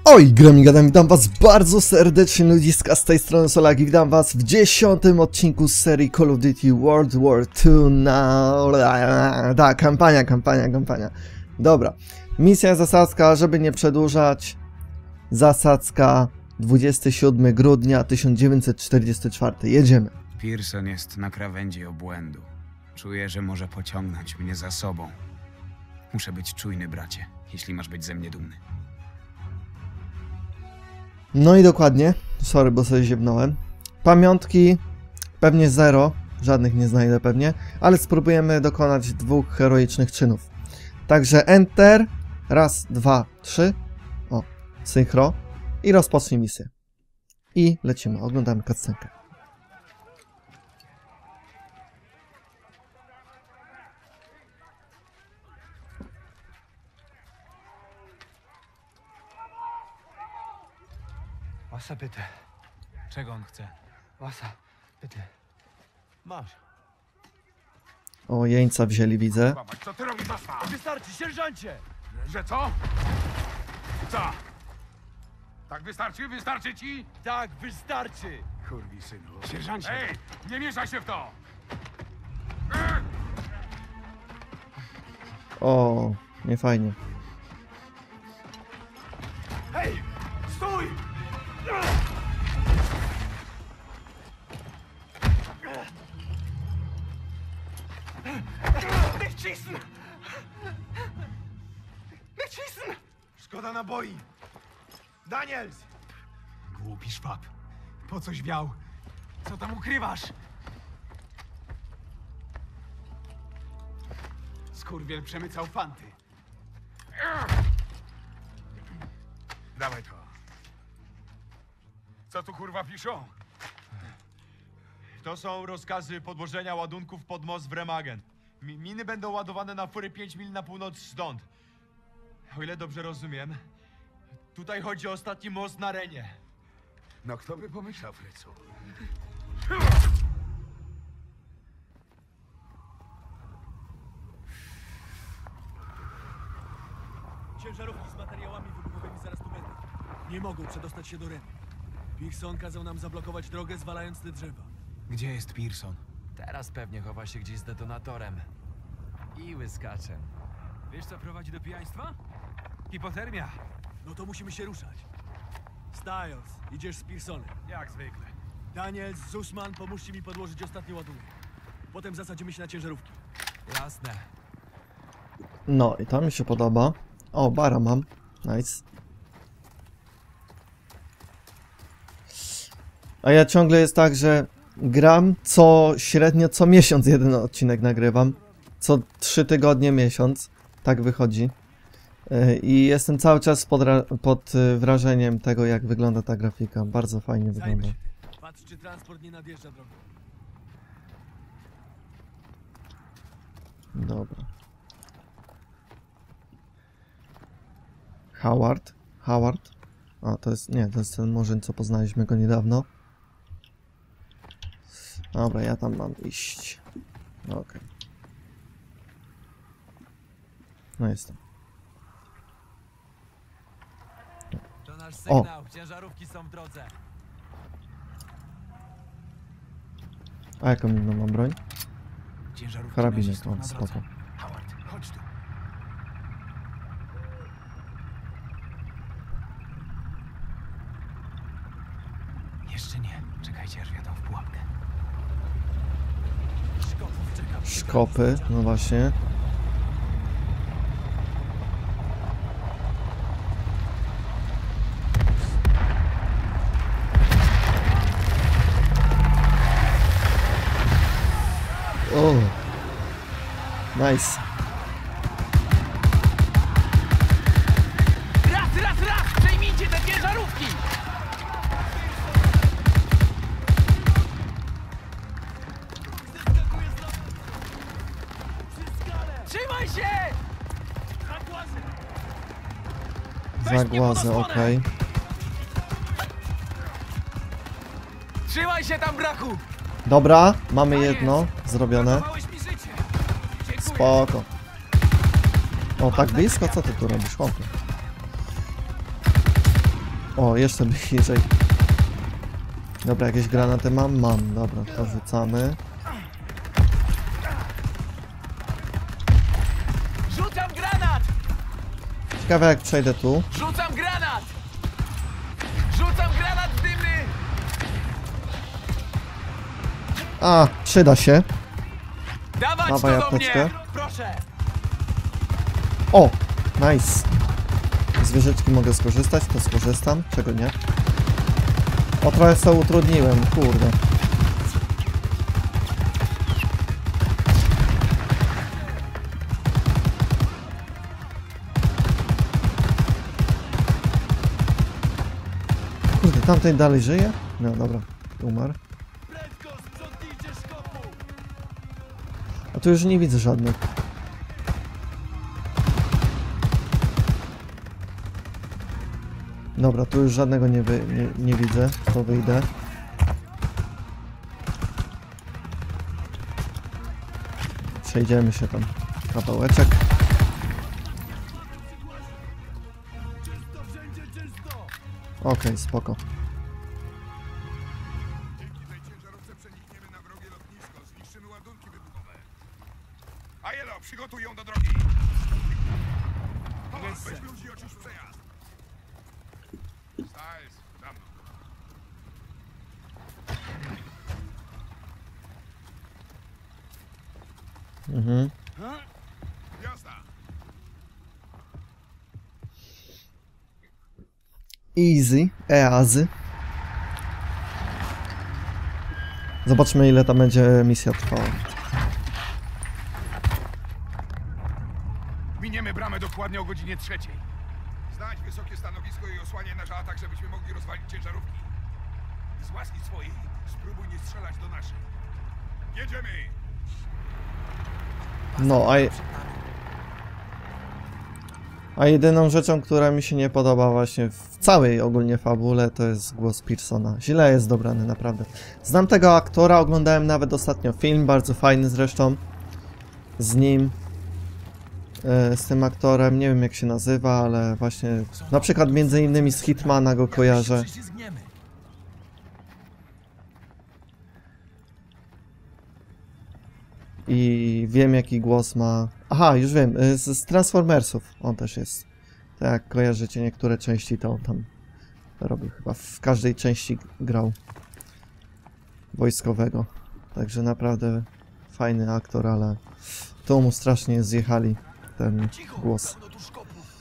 Oj, gram i gadam, witam was bardzo serdecznie, ludziska, z tej strony Solak i witam was w 10. odcinku z serii Call of Duty World War II na... kampania. Dobra, misja zasadzka, żeby nie przedłużać. Zasadzka 27 grudnia 1944, jedziemy. Pearson jest na krawędzi obłędu. Czuję, że może pociągnąć mnie za sobą. Muszę być czujny, bracie, jeśli masz być ze mnie dumny. No i dokładnie, sorry, bo sobie ziewnąłem. Pamiątki pewnie 0, żadnych nie znajdę pewnie, ale spróbujemy dokonać 2 heroicznych czynów. Także Enter, raz, 2, 3, o, synchro i rozpocznij misję. I lecimy, oglądamy cutscenkę. Wasa, bitte. Czego on chce? Wasa, bitte. Masz. O, jeńca wzięli, widzę. Co ty robisz, Wasa? Wystarczy, sierżancie! Że co? Co? Tak wystarczy? Wystarczy ci? Tak, wystarczy! Kurwi synu. Sierżancie! Ej, nie mieszaj się w to! O, nie fajnie. Hej, stój! Nicht schießen! Nicht schießen! Szkoda naboi! Daniels! Głupi szwab. Po coś wiał. Co tam ukrywasz? Skurwiel przemycał fanty. Dawaj to. Co tu kurwa piszą? To są rozkazy podłożenia ładunków pod most w Remagen. Miny będą ładowane na fury 5 mil na północ stąd. O ile dobrze rozumiem, tutaj chodzi o ostatni most na Renie. No kto by pomyślał, Frycu? Ciężarówki z materiałami wybuchowymi zaraz tu będą. Nie mogą przedostać się do Renu. Pearson kazał nam zablokować drogę, zwalając te drzewa. Gdzie jest Pearson? Teraz pewnie chowa się gdzieś z detonatorem. I łyskaczem. Wiesz, co prowadzi do pijaństwa? Hipotermia. No to musimy się ruszać. Styles, idziesz z Pearsonem. Jak zwykle. Daniels, Zussman, pomóżcie mi podłożyć ostatni ładunek. Potem zasadzimy się na ciężarówki. Jasne. No i to mi się podoba. O, bara mam. Nice. A ja ciągle jest tak, że gram średnio co miesiąc jeden odcinek nagrywam. Co 3 tygodnie miesiąc. Tak wychodzi. I jestem cały czas pod wrażeniem tego, jak wygląda ta grafika. Bardzo fajnie Zajmę wygląda. się tym. Patrz, czy transport nie nadjeżdża drogą. Dobra. Howard. A, to jest, nie, to jest ten murzyn, co poznaliśmy go niedawno. Dobra, ja tam mam iść. Okej. No jestem. To nasz sygnał. Ciężarówki są w drodze. A jaką inną mam broń? Ciężarówki Karabinek, nazistów o, na spoko. drodze. Howard, chodź tu. Jeszcze nie. Czekajcie, aż wjadą w pułapkę. Szkopów czeka. Szkopy, no właśnie. O, nice. Raz! Przejmijcie te ciężarówki! Trzymaj się! Zagłazę, okej. Trzymaj się tam, brachu! Dobra, mamy jedno zrobione. Ratowałeś mi życie! Dziękuję. Spoko. O, tak blisko? Co ty tu robisz, chłopie? O, jeszcze bliżej. Dobra, jakieś granaty mam? Mam. Dobra, to rzucamy. Rzucam granat! Ciekawe jak przejdę tu. Rzucam granat! Rzucam granat dymny! A, przyda się. Dawać Dawaj to do apteczkę. mnie! Proszę! O, nice. Z wieżyczki mogę skorzystać, to skorzystam. Czego nie? O, trochę sobie utrudniłem, kurde. Kurde, tamten dalej żyje? No dobra, umarł. Prędko sprzątnijcie szkopu! A tu już nie widzę żadnych. Dobra, tu już żadnego nie widzę, to wyjdę. Przejdziemy się tam kawałeczek. Czysto, wszędzie czysto! Okej, spoko. Dzięki tej ciężarówce przenikniemy na wrogie lotnisko. Zniszczymy ładunki wybuchowe. Ajelo, przygotuj ją do drogi. Weź ludzi, oczyść przejazd. Styles, za mną. Mhm. Jazda. Easy, easy. Zobaczmy ile tam będzie misja trwała. Miniemy bramę dokładnie o godzinie 3. Znajdź wysokie stanowisko i osłaniaj nasz atak, żebyśmy mogli rozwalić ciężarówki. Z łaski swojej spróbuj nie strzelać do naszych. Jedziemy! No, a jedyną rzeczą, która mi się nie podoba właśnie w całej ogólnie fabule, to jest głos Pearsona. Źle jest dobrany, naprawdę. Znam tego aktora, oglądałem nawet ostatnio film, bardzo fajny zresztą. Z nim. Z tym aktorem, nie wiem jak się nazywa, ale właśnie na przykład między innymi z Hitmana go kojarzę. Prześlizgniemy. I wiem jaki głos ma... Aha, już wiem, z Transformersów on też jest. Tak jak kojarzycie niektóre części, to on tam robił chyba. W każdej części grał wojskowego. Także naprawdę fajny aktor, ale tu mu strasznie zjechali ten Cicho, głos. pełno tu szkopów.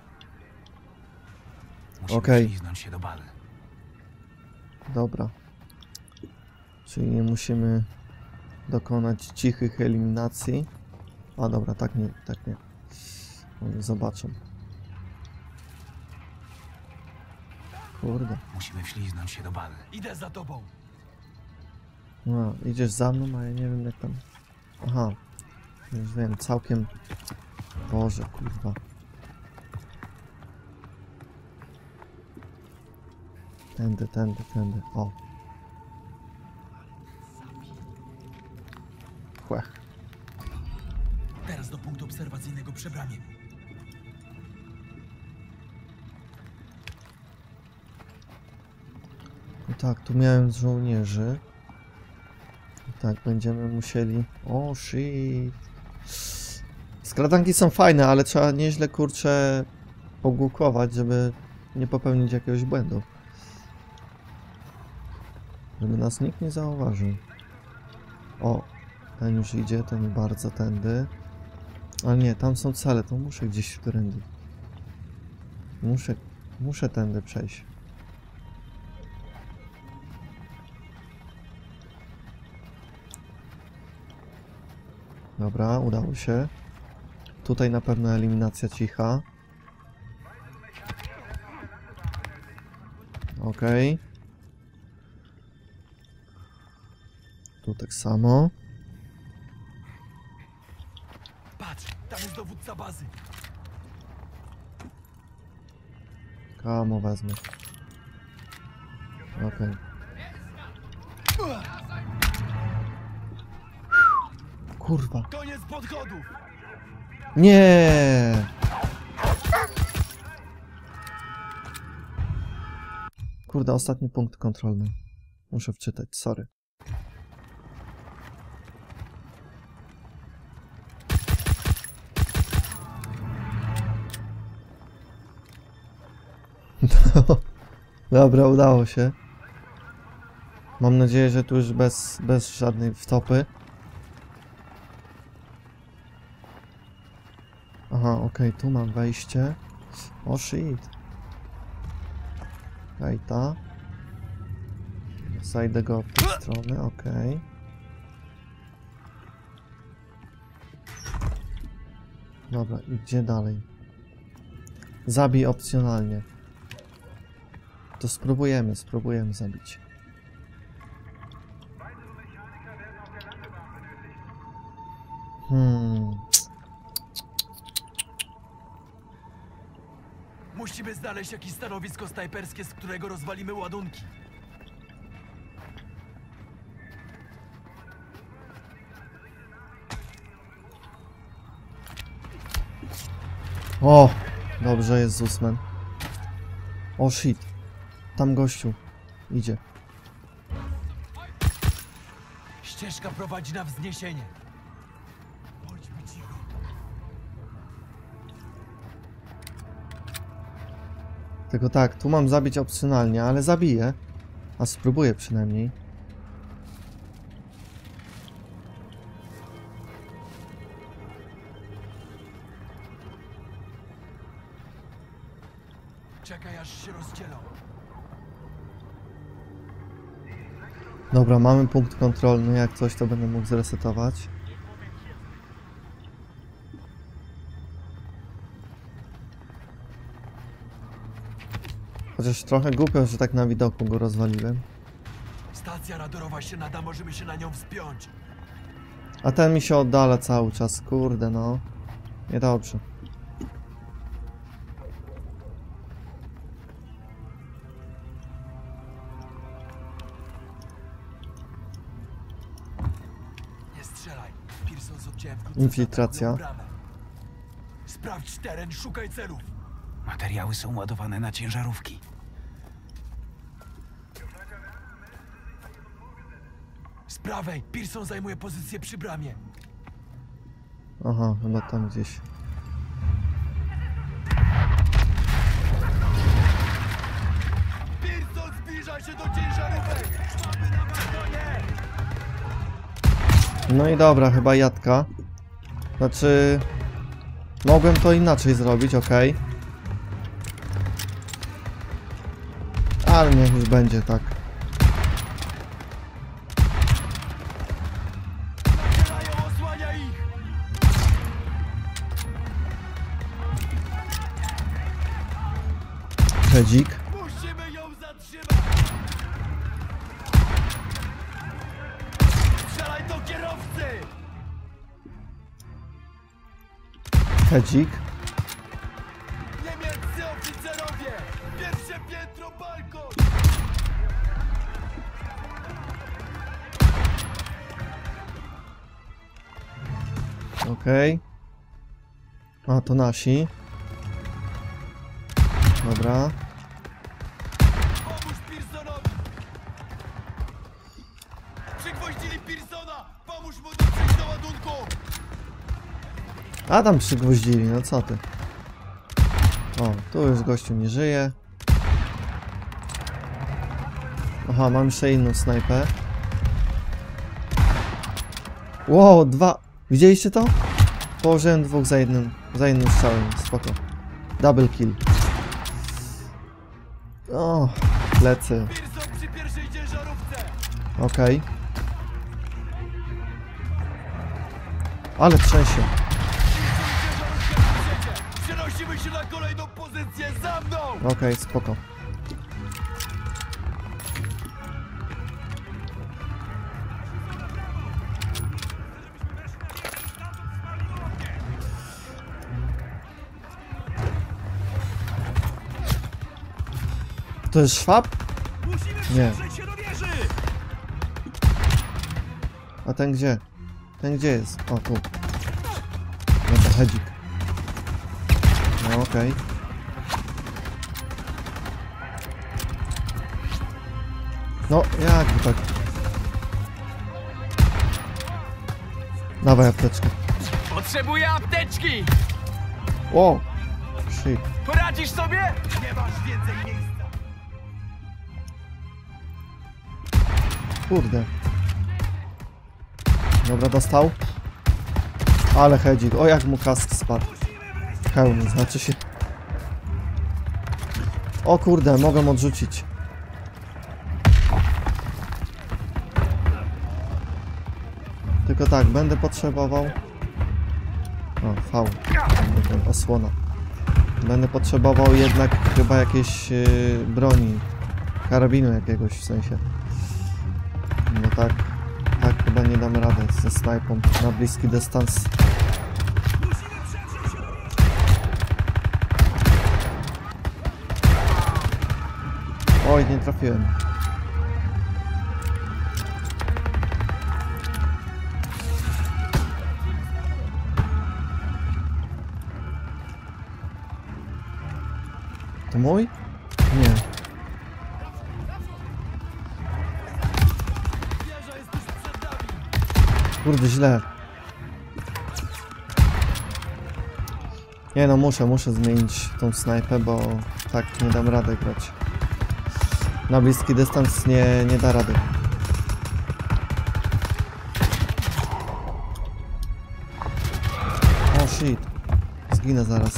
Musimy Okej. śliznąć się do bazy. Dobra. Czyli nie musimy dokonać cichych eliminacji. A dobra, tak nie, tak nie. Oni zobaczą. Kurde. Musimy wśliznąć się do bazy. Idę za tobą. No, idziesz za mną, a ja nie wiem jak tam... Aha. Już wiem, całkiem... Boże, kurwa. Tędy, tędy, tędy. O. Chłech. Teraz do punktu obserwacyjnego przy bramie. No tak, tu miałem z żołnierzy. I tak, będziemy musieli... O, shit. Skradanki są fajne, ale trzeba nieźle, kurczę, pogłukować, żeby nie popełnić jakiegoś błędu. Żeby nas nikt nie zauważył. O, ten już idzie, to nie bardzo tędy. Ale nie, tam są cele, to muszę gdzieś którędy. Muszę tędy przejść. Dobra, udało się. Tutaj na pewno eliminacja cicha. Okej. Tu tak samo. Patrz, tam jest dowódca bazy. Kamo wezmę. Okej. Kurwa. Koniec podchodów. Nie! Kurde, ostatni punkt kontrolny. Muszę wczytać, sorry. Dobra, udało się. Mam nadzieję, że tu już bez żadnej wtopy. Aha, okej, tu mam wejście. O shit. Hejta. Zajdę go od tej strony, okej. Dobra, i gdzie dalej? Zabij opcjonalnie. To spróbujemy zabić. Musimy znaleźć jakieś stanowisko snajperskie, z którego rozwalimy ładunki. O! Dobrze, jest Zusman. O shit. Tam gościu. Idzie. Ścieżka prowadzi na wzniesienie. Bądźmy cicho. Tylko tak, tu mam zabić opcjonalnie, ale zabiję. A spróbuję przynajmniej. Czekaj, aż się rozdzielą. Dobra, mamy punkt kontrolny. Jak coś, to będę mógł zresetować. Chociaż trochę głupio, że tak na widoku go rozwaliłem. Stacja radarowa się nada, możemy się na nią wspiąć. A ten mi się oddala cały czas. Kurde, no. Niedobrze. Nie strzelaj. Pearson z oddziałem wkrótce Infiltracja. zaatakują bramę. Sprawdź teren, szukaj celów. Materiały są ładowane na ciężarówki. Z prawej, Pearson zajmuje pozycję przy bramie. Aha, chyba tam gdzieś. Pearson zbliża się do ciężarówek! Mamy na balkonie! No i dobra, chyba jadka. Znaczy... Mogłem to inaczej zrobić, okej. Ale niech już będzie tak. Nacierają, osłania ich! Hedzik. Musimy ją zatrzymać! Strzelaj do kierowcy! Hedzik. Niemieccy oficerowie! Pierwsze piętro, balkon! Okej. A, to nasi. Dobra. Pomóż Pearsonowi! Przygwoździli Pearsona! Pomóż mu dotrzeć do ładunku! A tam przygwoździli, no co ty. O, tu już gościu nie żyje. Aha, mam jeszcze inną snajpę. Wow, dwa... Widzieliście to? Położyłem dwóch za jednym strzałem, spoko. Double kill. O, plecy. Pearson przy pierwszej ciężarówce! Okej. Ale trzęsie. Przenosimy się na kolejną pozycję, za mną! Okej, spoko. To jest szwab? Nie. A ten gdzie? Ten gdzie jest? O, tu. No to hedzik. No okej. No, jak tak? Dawaj apteczkę. Potrzebuję apteczki! O! Shit. Poradzisz sobie? Nie masz więcej miejsca. Kurde. Dobra, dostał. Ale hedzik. O, jak mu kask spadł. Hełm, znaczy się... O kurde, mogę odrzucić. Tylko tak, będę potrzebował... O, V. Osłona. Będę potrzebował jednak chyba jakiejś broni. Karabinu jakiegoś w sensie. No tak. Tak chyba nie dam rady ze snajpą na bliski dystans. Oj, nie trafiłem. To mój? Nie. Kurde, źle. Nie no, muszę zmienić tą snajpę, bo tak nie dam rady grać. Na bliski dystans nie da rady. O shit. Zginę zaraz.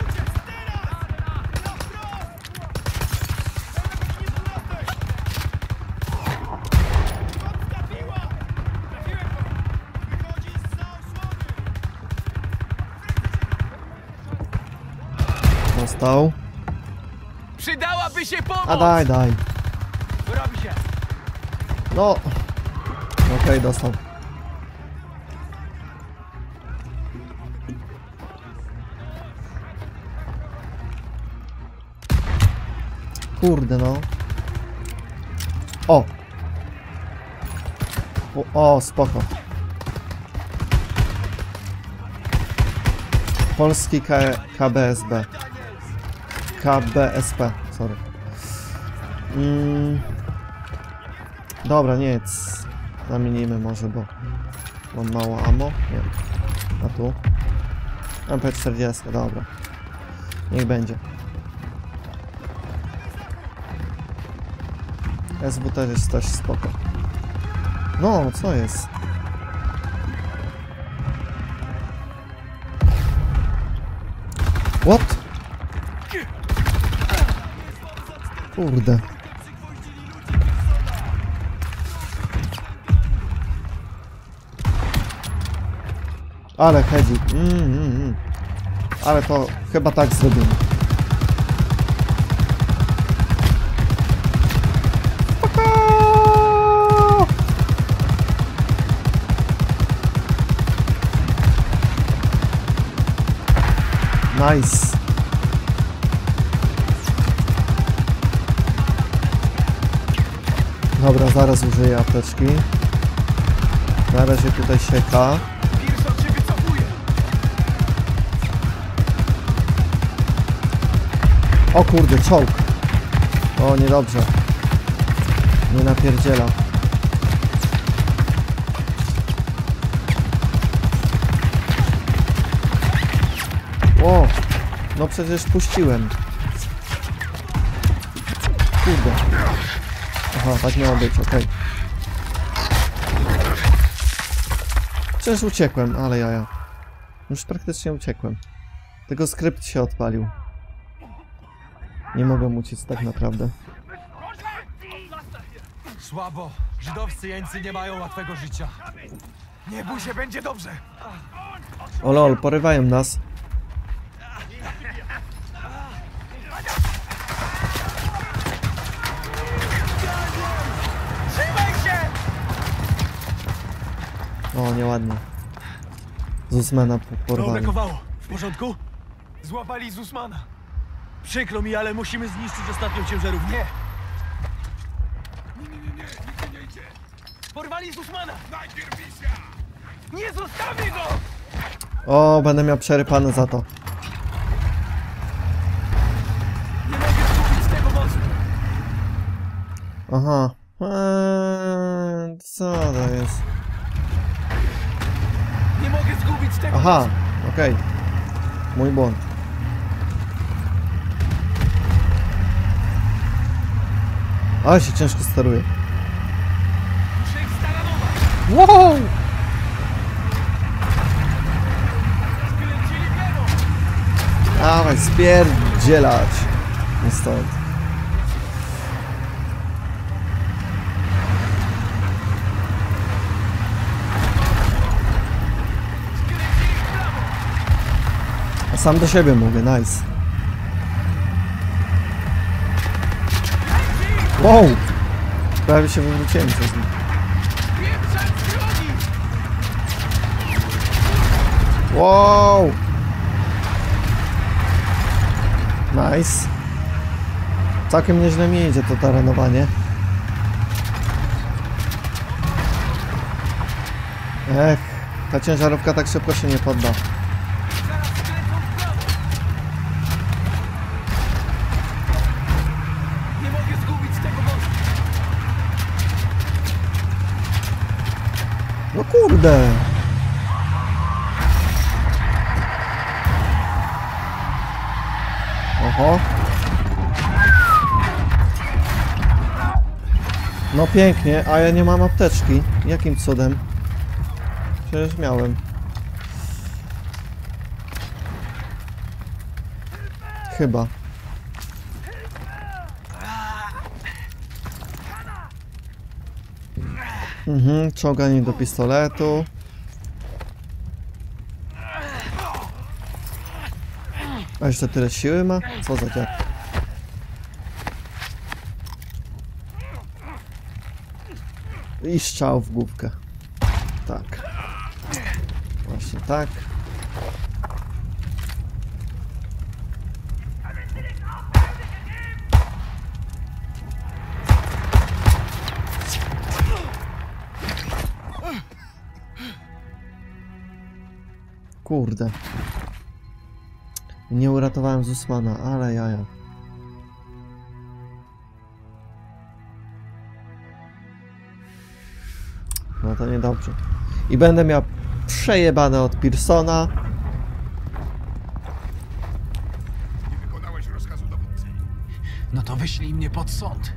Dostał. Przydałaby się pomoc! A daj. Robi się! No. Okej, dostał. Kurde no. O, spoko. Polski KBSB. KBSP, sorry. Dobra, nic. Zamienimy może, bo mam mało ammo. Nie. A tu? MP40, dobra. Niech będzie. SW też jest też spoko. No, co jest? What? Kurde. Ale hedzik. Ale to chyba tak zrobimy. Nice. Dobra, zaraz użyję apteczki. Na razie tutaj sieka. Pearson się wycofuje! O kurde, czołg. O, niedobrze. Nie napierdziela. O, no przecież puściłem. Kurde. Aha, tak miało być, okej. Przecież uciekłem, ale jaja. Już praktycznie uciekłem. Tylko skrypt się odpalił. Nie mogę uciec tak naprawdę. Słabo. Żydowscy jeńcy nie mają łatwego życia. Nie bój się, będzie dobrze. O lol, porywają nas. Trzymaj się! O, nieładnie. Zusmana porwali. Brakowało. W porządku? Złapali Zusmana. Przykro mi, ale musimy zniszczyć ostatnią ciężarówkę. Nie! Nie idzie. Porwali Zusmana! Najpierw misja! Nie zostawię go! O, będę miał przerypane za to. Nie mogę zgubić tego mostu! Aha, Co to jest? Nie mogę zgubić tego! Aha, okej. Mój błąd. Ale się ciężko steruje. Muszę ich staranować! Wow! Skręcili wielu! Dawaj, spierdzielać. Nie stąd. A sam do siebie mówię, nice. Wow! Prawie się wywróciłem przez nim. Pieprzać z drogi! Wow! Nice. Całkiem nieźle mi idzie to terenowanie. Ech, ta ciężarówka tak szybko się nie podda. Zaraz skręcą w prawo! Nie mogę zgubić tego mostu! No kurde! Oho. No pięknie, a ja nie mam apteczki. Jakim cudem? Przecież miałem. Chyba. Czołganie do pistoletu. A jeszcze tyle siły ma? Co za dziad? I strzał w główkę. Tak. Właśnie tak. Kurde. Nie uratowałem Zussmana, ale jaja. No to niedobrze. I będę miał przejebane od Pearsona. Nie wykonałeś rozkazu dowódcy. No to wyślij mnie pod sąd.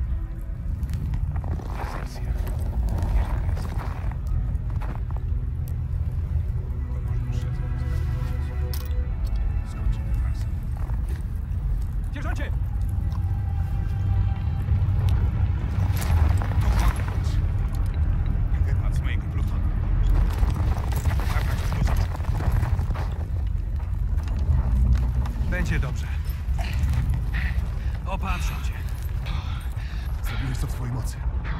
Sierżancie! Wypadł z mojego plutonu. Zabrać go do zawodu. Będzie dobrze. Opatrzę cię. Zrobiłeś to w twojej mocy.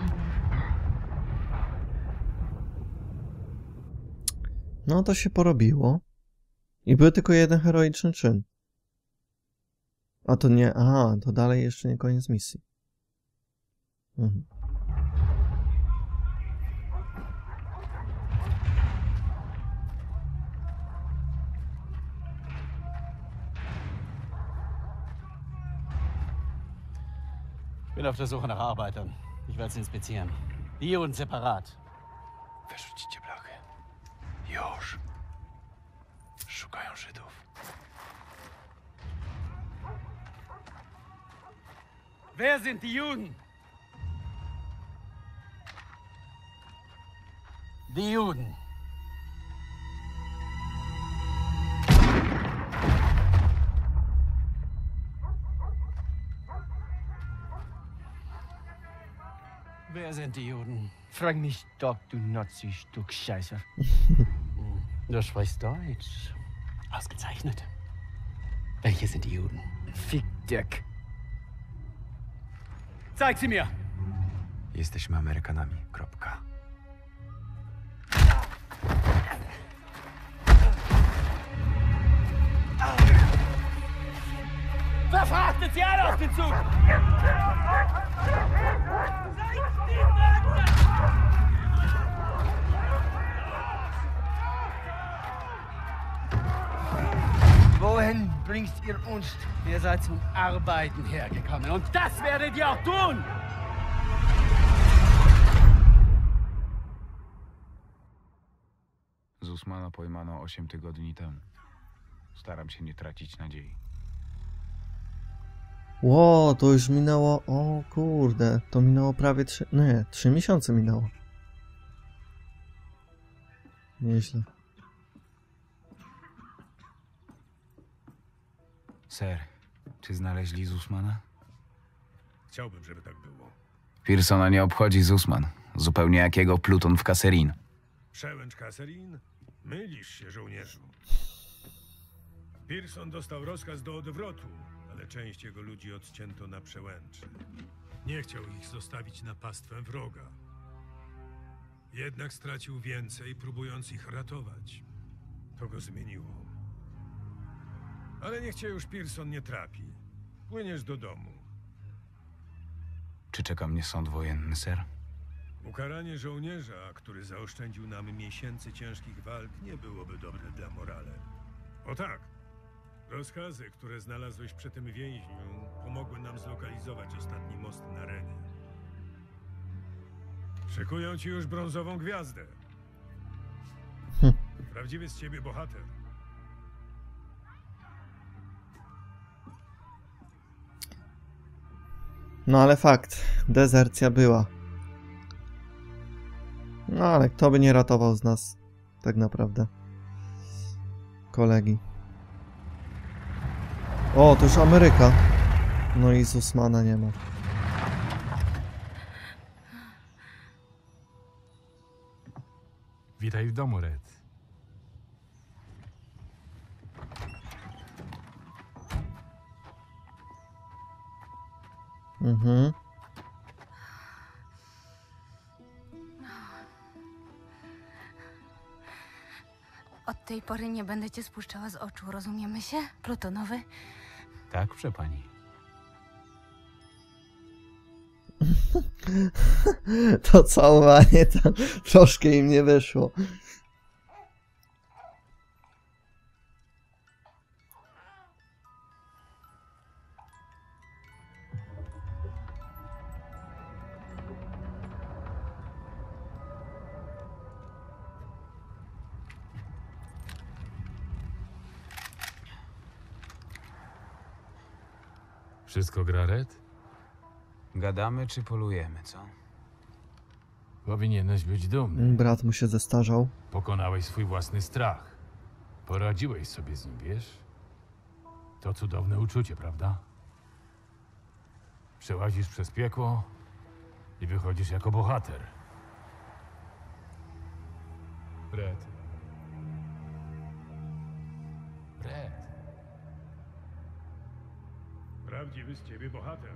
No to się porobiło. I był tylko jeden heroiczny czyn. A to nie... Aha, to dalej jeszcze nie koniec misji. Ich bin auf der Suche nach Arbeitern. Ich werde sie inspizieren. Die und separat. Wyrzućcie blachy. Już. Szukają Żydów. Wer sind die Juden? Die Juden. Wer sind die Juden? Frag mich doch, du Nazi-Stück Scheiße. Du sprichst Deutsch. Ausgezeichnet. Welche sind die Juden? Fick Dirk. Zeig sie mir! Jesteśmy Amerykanami. Kropka. Verfrachtet sie alle auf den Zug! Wohin bringt ihr uns? Ihr seid zum Arbeiten hergekommen und das werdet ihr auch tun! Zussmana pojmano 8 tygodni temu. Staram się nie tracić nadziei. Ło, to już minęło... O kurde, to minęło prawie 3... Nie, 3 miesiące minęło. Nieźle. Ser, czy znaleźli Zussmana? Chciałbym, żeby tak było. Pearsona nie obchodzi Zussman. Zupełnie jak jego pluton w Kasserine. Przełęcz Kasserine? Mylisz się, żołnierzu. Pearson dostał rozkaz do odwrotu, ale część jego ludzi odcięto na przełęczy. Nie chciał ich zostawić na pastwę wroga. Jednak stracił więcej, próbując ich ratować. To go zmieniło. Ale niech cię już Pearson nie trapi. Płyniesz do domu. Czy czeka mnie sąd wojenny, ser? Ukaranie żołnierza, który zaoszczędził nam miesięcy ciężkich walk, nie byłoby dobre dla morale. O tak! Rozkazy, które znalazłeś przy tym więźniu, pomogły nam zlokalizować ostatni most na Renie. Szykują ci już brązową gwiazdę. Prawdziwy z ciebie bohater. No ale fakt, dezercja była. No ale kto by nie ratował z nas, tak naprawdę. Kolegi. O, to już Ameryka. No i Zussmana nie ma. Witaj w domu, Red. Mhm. Od tej pory nie będę cię spuszczała z oczu, rozumiemy się? Plutonowy? Tak, proszę pani. To całowanie tam troszkę im nie wyszło. Wszystko gra, Red? Gadamy czy polujemy, co? Powinieneś być dumny. Brat mu się zestarzał. Pokonałeś swój własny strach. Poradziłeś sobie z nim, wiesz? To cudowne uczucie, prawda? Przełazisz przez piekło i wychodzisz jako bohater. Red. Red. Prawdziwy z ciebie bohater.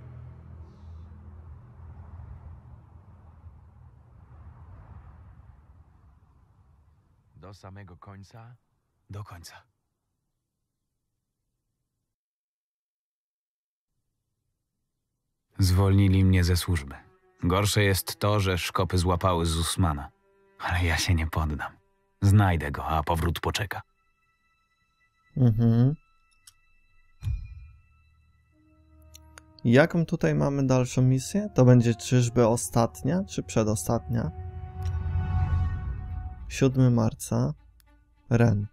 Do samego końca? Do końca. Zwolnili mnie ze służby. Gorsze jest to, że szkopy złapały Zussmana. Ale ja się nie poddam. Znajdę go, a powrót poczeka. Mhm. Jaką tutaj mamy dalszą misję? To będzie czyżby ostatnia, czy przedostatnia? 7 marca. Ren.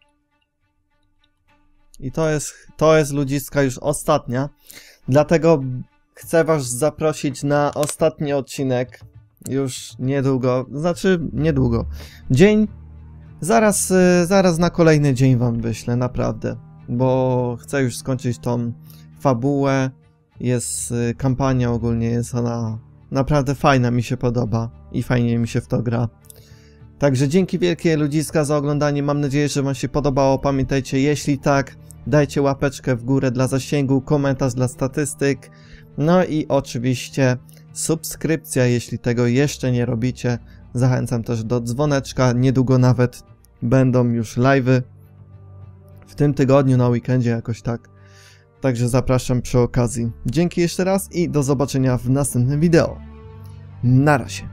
I to jest ludziska już ostatnia. Dlatego chcę was zaprosić na ostatni odcinek. Już niedługo. Znaczy, niedługo. Dzień. Zaraz na kolejny dzień wam wyślę, naprawdę. Bo chcę już skończyć tą fabułę. Jest kampania ogólnie, jest ona naprawdę fajna, mi się podoba. I fajnie mi się w to gra. Także dzięki wielkie ludziska za oglądanie, mam nadzieję, że wam się podobało. Pamiętajcie, jeśli tak, dajcie łapeczkę w górę dla zasięgu, komentarz dla statystyk, no i oczywiście subskrypcja, jeśli tego jeszcze nie robicie. Zachęcam też do dzwoneczka, niedługo nawet będą już live'y, w tym tygodniu, na weekendzie jakoś tak. Także zapraszam przy okazji. Dzięki jeszcze raz i do zobaczenia w następnym wideo. Na razie.